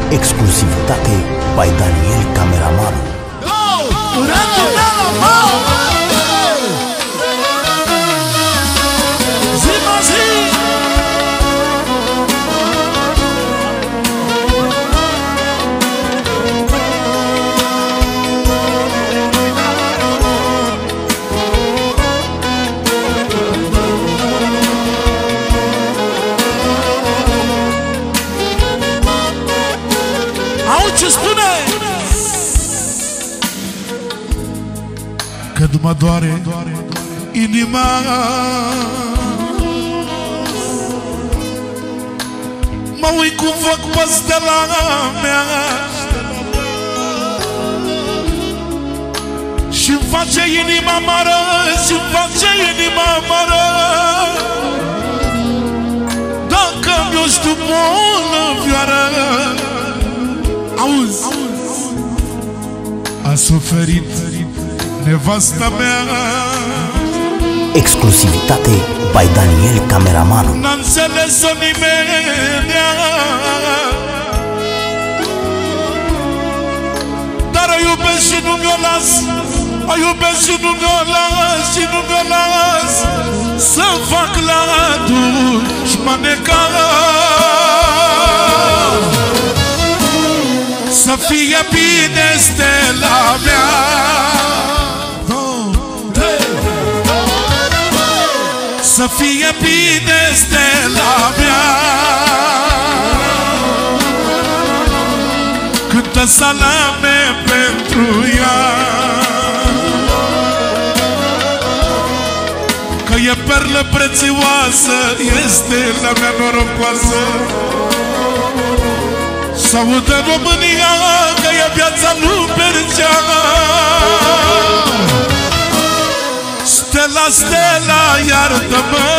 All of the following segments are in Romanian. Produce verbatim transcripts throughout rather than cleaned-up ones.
Exclusivitate by Daniel Cameramanul. Ce spune? Că mă doare inima, mă uit cum fac pe stela mea și-mi face inima mare, și-mi face inima mare. Dacă mi-o știu bună vioară, auzi, a suferit nevasta mea. Exclusivitate by Daniel Cameramanul. N-a înțeles-o nimeni, dar o iubesc și nu mi-o las, o iubesc și nu mi-o las, și nu mi-o las să fac la dușmaneca. Să fie bine stela mea, să fie bine stela mea. Cântă salame pentru ea, că e perlă prețioasă, e stela mea norocoasă. S-audă România că e viața lui Bercea. Stela, Stela, iartă-mă,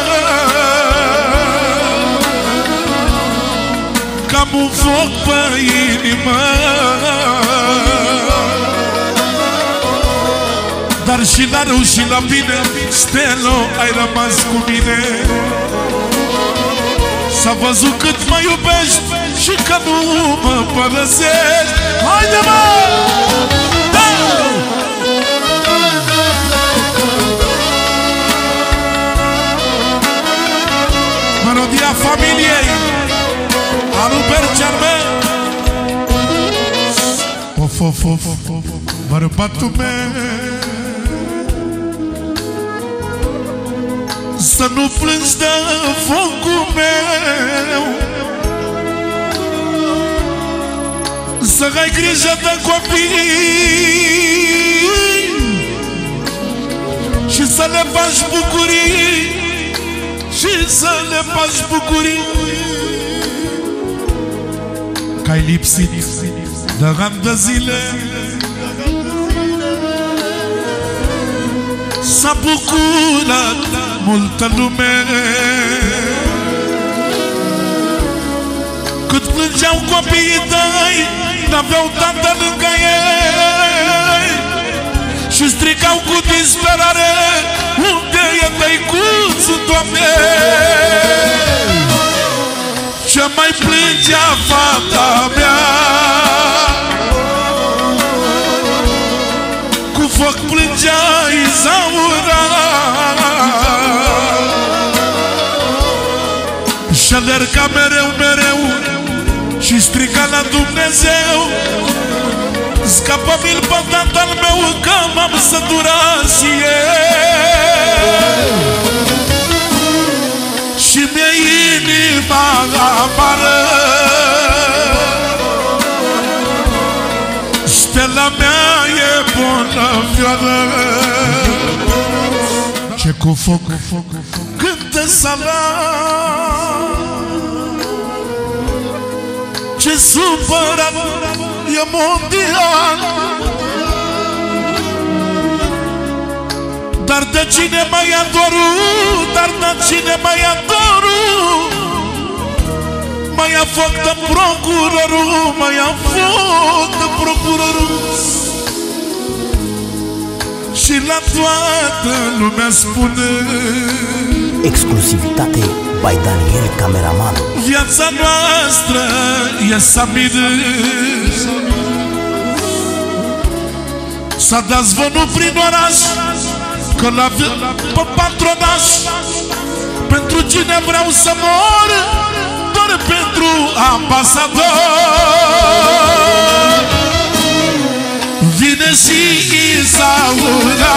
că-am un foc pe inimă, dar și la rău și la bine, Stelo, ai rămas cu mine. S-a văzut cât mă iubești și că nu mă părăsești. Haide, mă! Da! Melodia familiei a lui Bercearme. Of, of, of, of, bărbatul meu, să nu plângi de focul meu, să ai grijă de copii și să le faci bucurii, și să le faci bucurii. Că ai lipsit de ani de zile, s-a bucurat multă lume. Cât plângeau copiii tăi, n-aveau tată lângă ei și strigau cu disperare: unde e tăicuțul, Doamne? Ce mai plângea fata mea, cu foc plângea Izaura, și alerga mereu, mereu și striga la Dumnezeu: scapă-mi-l pe tatăl meu, că m-am săturat și eu. Și mi-e inima amară, stela mea e bună vioară. Ce cu foc cântă salam, ce supărat e mondial, dar de cine mai adorut, dar de cine mai adorut, mai a foc de procurorul, mai a foc de procurorul. Și la toată lumea spune: Exclusivitate by Daniel Cameramanul. Viața noastră e samidă. S-a dat zvonul prin oraș că l-a pe patronaș. Pentru cine vreau să mor, doar pentru ambasador. Vine și Isaura,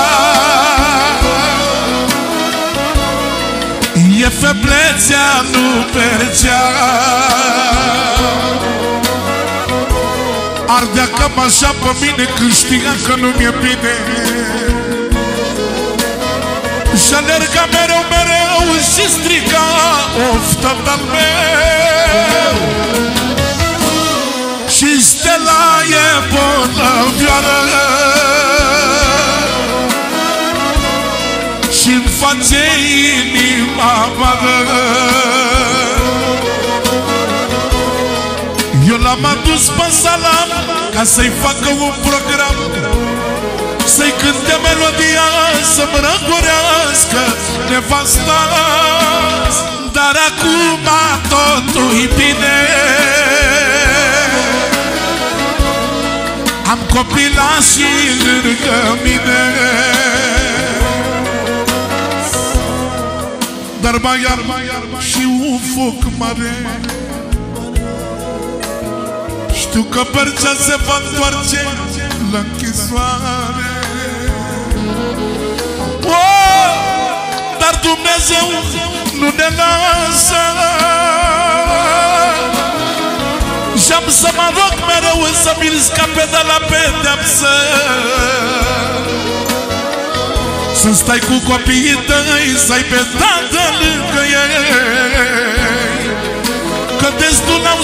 e feblețea, nu percea. Ardea cam așa pe mine când știa că nu mi-e bine. Și alerga mereu, mereu și striga: of, tatăl meu! Și Stella e bolnăvioară și-mi face inima amară. Eu l-am adus pe salam ca să-i facă un program, să-i cânte melodia, să-mi răgurească nevasta. Dar acum totul-i bine, am copilași lângă mine. Dar mai am și un foc mare. Știu că Percea se va întoarce la închisoare. Oh, dar Dumnezeu nu ne lasă. Și-am să mă rog mereu să mi-l scape de la pedeapsă. Să stai cu copiii tăi, să-i pe tată lângă ei, că destul am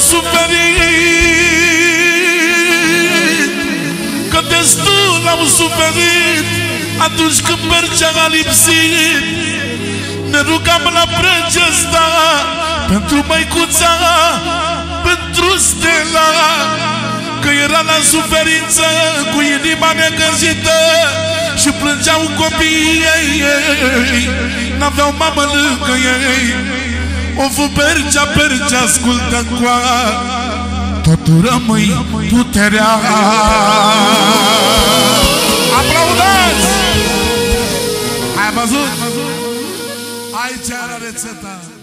suferit, că destul am suferit. Atunci când Percea a lipsit, ne rugam la Pregesta pentru măicuța, pentru Stella, că era la suferință, cu inima necăjită, și plângeau copiii ei, n-aveau mamă lângă ei. O fu Percea, Percea, ascultă-ncoa, totul rămâi puterea. Aplaudați! Ai văzut? Aici era rețeta.